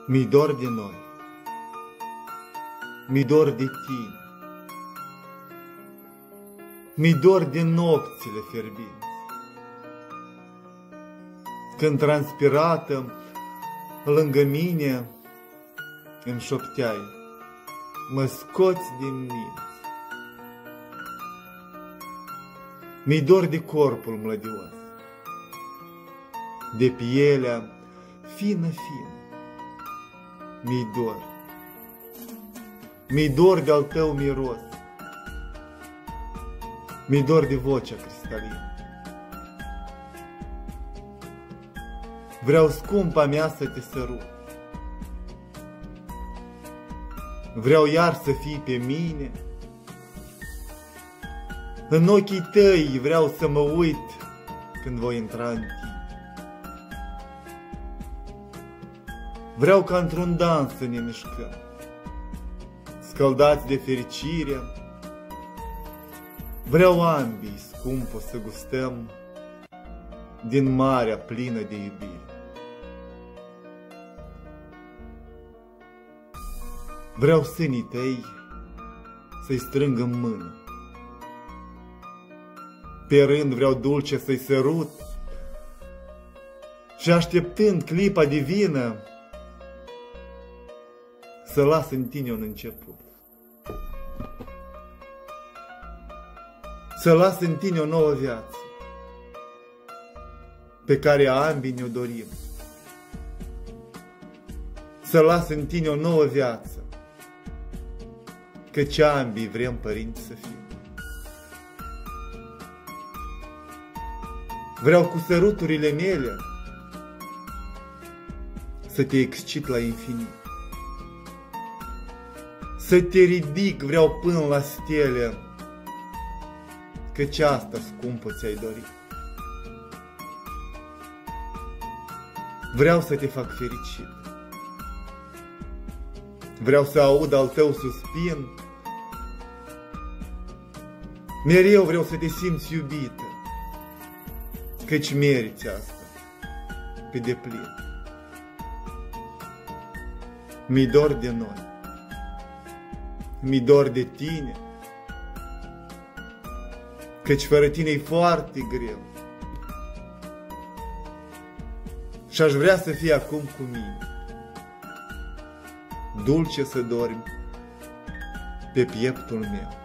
Mi dor de noi, mi dor de tine, mi dor de nopțile fierbinți, când transpirată lângă mine îmi șopteai, mă scoți din minți. Mi dor de corpul mlădios, de pielea fină-fină, mi dor. Mi dor de-al tău miros, mi dor de vocea cristalină. Vreau, scumpa mea, să te sărut, vreau iar să fii pe mine. În ochii tăi vreau să mă uit când voi intra în tine. Vreau ca într-un dans să ne mișcăm, scăldați de fericire. Vreau ambii, scumpă, să gustăm din marea plină de iubire. Vreau sânii tăi să-i strâng în mână, pe rând vreau dulce să-i sărut și, așteptând clipa divină, să las în tine un început, să las în tine o nouă viață pe care ambii ne-o dorim, să las în tine o nouă viață, căci ambii vrem părinți să fim. Vreau cu săruturile mele să te excit la infinit, să te ridic vreau până la stele, căci asta, scumpă, ți-ai dorit. Vreau să te fac fericit, vreau să aud al tău suspin, mereu vreau să te simți iubită, căci meriți asta pe deplin. Mi dor de noi, mi dor de tine, căci fără tine e foarte greu și aș vrea să fii acum cu mine, dulce să dormi pe pieptul meu.